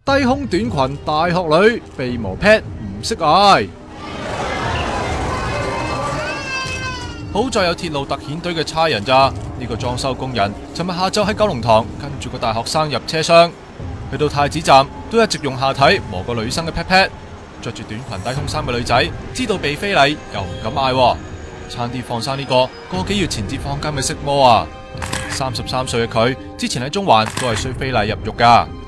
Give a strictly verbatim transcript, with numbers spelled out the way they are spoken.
低胸短裙大學女被磨 pat 唔識嗌。好在有鐵路特遣隊嘅差人咋，呢、這個裝修工人尋日下晝喺九龍塘跟住個大學生入車廂，去到太子站都一直用下體磨個女生嘅 pat pat。着住短裙低胸衫嘅女仔知道被非禮又唔敢嗌，差啲放生呢、這個個幾月前至放監嘅色魔啊！三十三歲嘅佢之前喺中環都係衰非禮入獄噶。